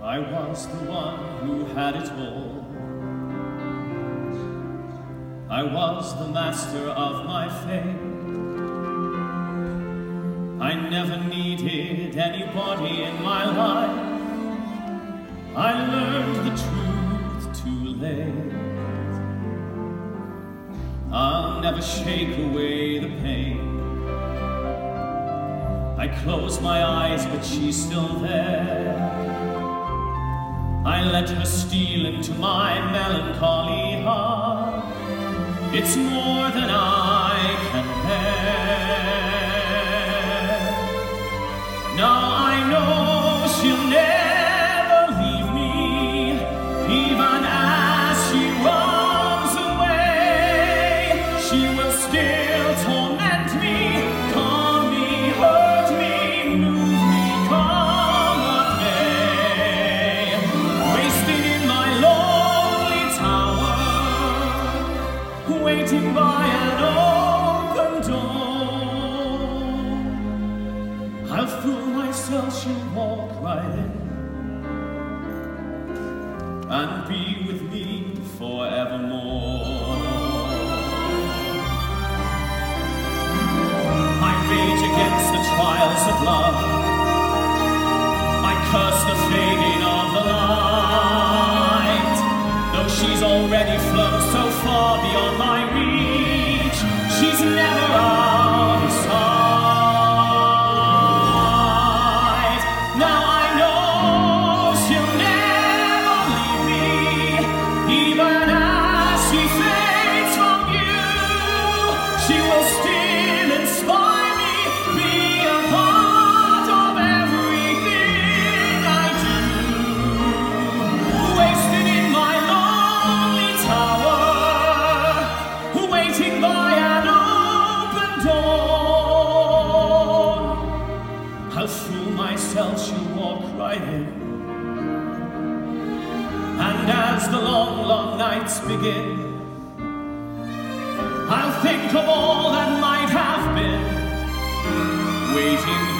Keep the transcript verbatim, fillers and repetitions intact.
I was the one who had it all. I was the master of my fate. I never needed anybody in my life. I learned the truth too late. I'll never shake away the pain. I close my eyes, but she's still there. I let her steal into my melancholy heart. It's more than I can bear. Now I know she'll never leave me, even as she runs away. She will still torment me, calm me, hurt me, move me, come what may. Wasted in my lonely tower, waiting by an open door. I'll fool myself, she'll walk right in and be with me forevermore. I rage against the trials of love. I curse the fading of the light. Though she's already flown so far beyond my reach, she's never out of sight. Now I know she'll never leave me, even as she fades from view. She will still inspire me, be a part of everything I do. Wasted in my lonely tower, waiting by an open door. I'll fool myself, she'll walk right in. And as the long, long nights begin, I'll think of all that might have been, waiting